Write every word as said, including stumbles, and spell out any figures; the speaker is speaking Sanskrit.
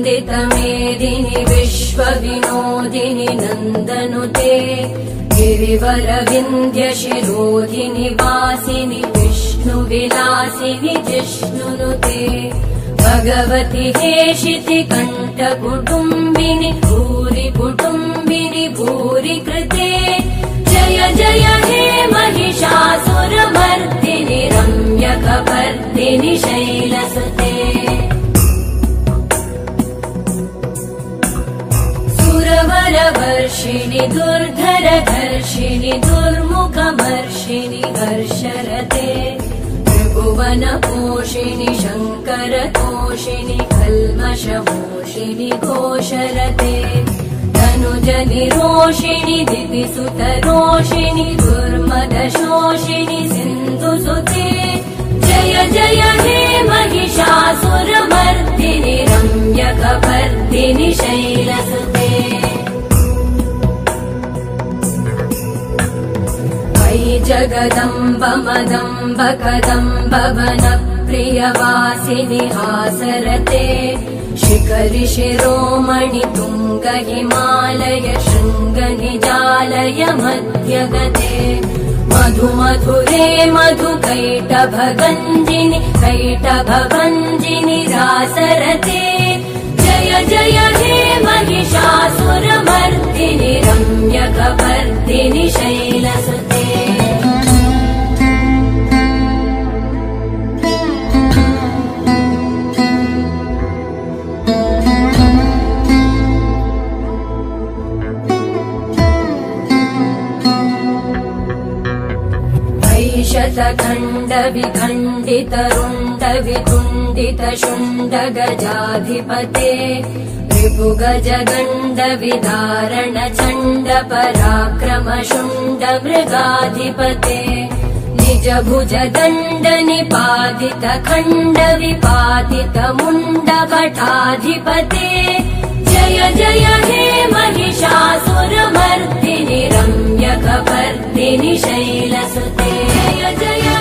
वन्दितमेदिनि विश्वविनोदिनि नन्दनुते गिरिवरविन्ध्यशिरोधिनि वासिनि विष्णुविलासिनि जिष्णुनुते भगवति हेशिति कण्ठकुटुम्बिनि भूरि कुटुम्बिनि भूरि कृते जय जय हे महिषासुरमर्दिनि रम्यकपर्दिनि शैलसुते सुरवरवर्षिणि दुर्धरधर्षिणि दुर्मुखमर्षिणि हर्षरते त्रिभुवनपोषिणि शङ्करतोषिणि कल्मषमोषिणि घोषरते तनुजनिरोषिणि दिविसुतरोषिणि दुर्मदशोषिणि सिन्धुसुते जय जय हे महिषासुरमर्दिनि रम्यकपर्दिनि शैलसुते मयि जगदम्ब मदम्ब कदम्ब वनप्रियवासिनि हासरते शिखरि शिरोमणि तुङ्ग हिमालय शृङ्ग निजालय मध्यगते मधु मधुरे मधु कैटभगञ्जिनि कैटभभञ्जिनि रासरते जय जय हे महिषासुरमर्दिनि रम्यकपर्दिनि शैलसुते शतखण्ड विखण्डित रुण्ड वितुण्डित शुण्ड गजाधिपते रिपुगज गण्ड विदारण चण्ड पराक्रम शुण्ड मृगाधिपते निज भुज दण्ड निपातित खण्ड विपातित मुण्ड भटाधिपते जय जय हे महिषासुरमर्दिनि रम्यकपर्दिनि शैलसुते जय जय